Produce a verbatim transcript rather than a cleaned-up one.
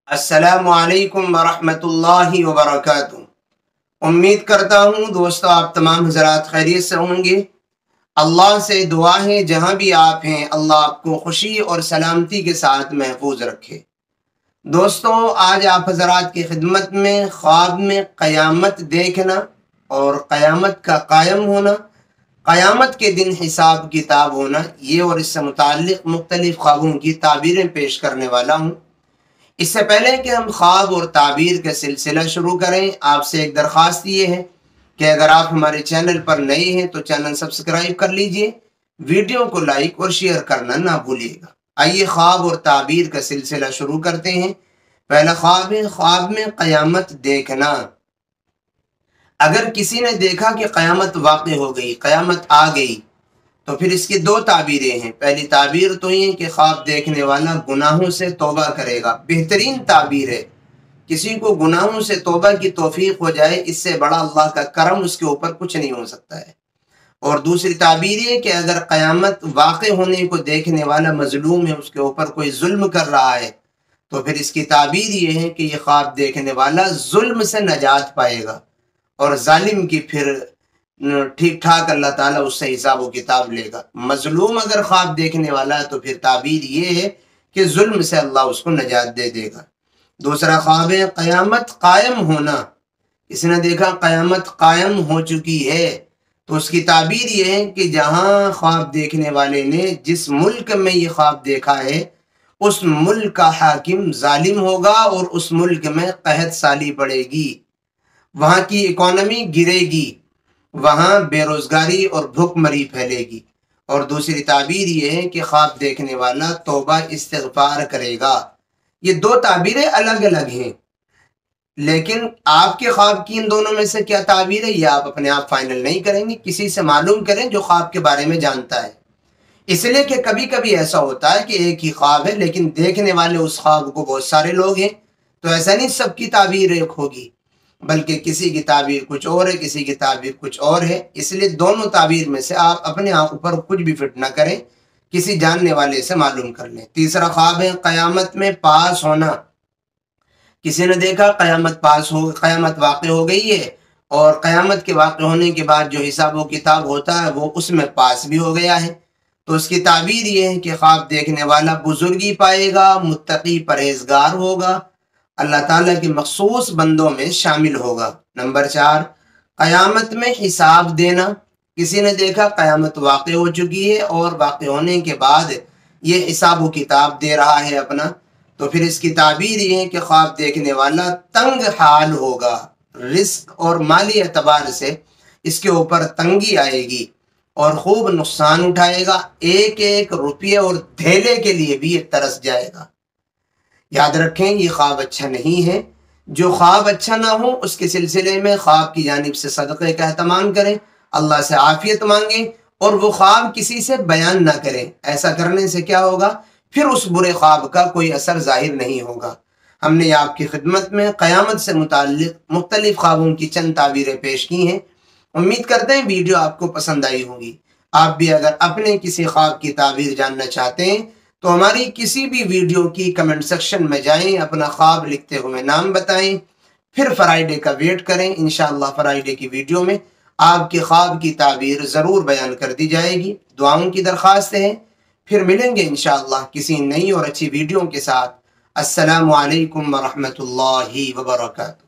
अस्सलामु अलैकुम वरहमतुल्लाहि वबरकातुहू। उम्मीद करता हूँ दोस्तों आप तमाम हज़रात खैरियत से होंगे। अल्लाह से दुआ है जहाँ भी आप हैं अल्लाह आपको खुशी और सलामती के साथ महफूज रखे। दोस्तों आज आप हज़रात की खिदमत में ख्वाब में क़यामत देखना और क़यामत का कायम होना, क़यामत के दिन हिसाब किताब होना, ये और इससे मुताल्लिक़ मुख्तलिफ़ ख्वाबों की ताबीरें पेश करने वाला हूँ। इससे पहले कि हम ख्वाब और ताबीर का सिलसिला शुरू करें, आपसे एक दरख्वास्त ये है कि अगर आप हमारे चैनल पर नए हैं तो चैनल सब्सक्राइब कर लीजिए, वीडियो को लाइक और शेयर करना ना भूलिएगा। आइए ख्वाब और ताबीर का सिलसिला शुरू करते हैं। पहला ख्वाब है, ख्वाब में क़यामत देखना। अगर किसी ने देखा कि क़यामत वाक़ई हो गई, क़यामत आ गई, तो फिर इसकी दो ताबीरें हैं। पहली ताबीर तो ये कि ख्वाब देखने वाला गुनाहों से तौबा करेगा। बेहतरीन ताबीर है, किसी को गुनाहों से तौबा की तौफीक हो जाए, इससे बड़ा अल्लाह का करम उसके ऊपर कुछ नहीं हो सकता है। और दूसरी ताबीर ये कि अगर क़यामत वाक़ई होने को देखने वाला मजलूम है, उसके ऊपर कोई जुल्म कर रहा है, तो फिर इसकी ताबीर ये है कि ये ख्वाब देखने वाला जुल्म से नजात पाएगा और जालिम की फिर ठीक ठाक अल्लाह ताला उससे हिसाब व किताब लेगा। मजलूम अगर ख्वाब देखने वाला है तो फिर ताबीर ये है कि जुल्म से अल्लाह उसको नजात दे देगा। दूसरा ख्वाब है क़यामत कायम होना। इसने देखा क़यामत कायम हो चुकी है, तो उसकी ताबीर ये है कि जहाँ ख्वाब देखने वाले ने जिस मुल्क में ये ख्वाब देखा है, उस मुल्क का हाकिम जालिम होगा और उस मुल्क में कहत साली पड़ेगी, वहाँ की इकोनॉमी गिरेगी, वहाँ बेरोजगारी और भुखमरी फैलेगी। और दूसरी ताबीर ये है कि ख्वाब देखने वाला तौबा इस्तिग़फ़ार करेगा। ये दो ताबीरें अलग अलग हैं, लेकिन आपके ख्वाब की इन दोनों में से क्या ताबीर है ये आप अपने आप फाइनल नहीं करेंगे, किसी से मालूम करें जो ख्वाब के बारे में जानता है। इसलिए कि कभी कभी ऐसा होता है कि एक ही ख्वाब है लेकिन देखने वाले उस ख्वाब को बहुत सारे लोग हैं, तो ऐसा नहीं सबकी ताबीर एक होगी, बल्कि किसी की ताबीर कुछ और है, किसी की ताबीर कुछ और है। इसलिए दोनों ताबीर में से आप अपने आप ऊपर कुछ भी फिट ना करें, किसी जानने वाले से मालूम कर लें। तीसरा ख्वाब है क़यामत में पास होना। किसी ने देखा क़यामत पास हो, क़यामत वाक़ई हो गई है और क़यामत के वाक़ई होने के बाद जो हिसाब व किताब होता है वो उसमें पास भी हो गया है, तो उसकी ताबीर ये है कि ख्वाब देखने वाला बुजुर्गी पाएगा, मुत्तकी परहेजगार होगा, अल्लाह ताला के मखसूस बंदों में शामिल होगा। नंबर चार, क़यामत में हिसाब देना। किसी ने देखा क़यामत वाक़ई हो चुकी है और वाक़ई होने के बाद ये हिसाब व किताब दे रहा है अपना, तो फिर इसकी ताबीर ये है कि ख्वाब देखने वाला तंग हाल होगा, रिस्क और माली एतबार से इसके ऊपर तंगी आएगी और खूब नुकसान उठाएगा। एक एक रुपये और धेले के लिए भी ये तरस जाएगा। याद रखें ये ख्वाब अच्छा नहीं है। जो ख्वाब अच्छा ना हो उसके सिलसिले में ख्वाब की जानिब से सदक़े का एहतमाम करें, अल्लाह से आफियत मांगें और वो ख्वाब किसी से बयान ना करें। ऐसा करने से क्या होगा, फिर उस बुरे ख्वाब का कोई असर जाहिर नहीं होगा। हमने आपकी खिदमत में क़यामत से मुताल्लिक़ मुख्तलिफ़ ख्वाबों की चंद ताबीरें पेश की हैं। उम्मीद करते हैं वीडियो आपको पसंद आई होगी। आप भी अगर अपने किसी ख्वाब की ताबीर जानना चाहते हैं तो हमारी किसी भी वीडियो की कमेंट सेक्शन में जाएं, अपना ख्वाब लिखते हुए नाम बताएं, फिर फ्राइडे का वेट करें। इंशाअल्लाह फ्राइडे की वीडियो में आपके ख्वाब की ताबीर ज़रूर बयान कर दी जाएगी। दुआओं की दरख्वास्त है। फिर मिलेंगे इंशाअल्लाह किसी नई और अच्छी वीडियो के साथ। अस्सलामु अलैकुम वरहमतुल्लाहि वबरकातुहू।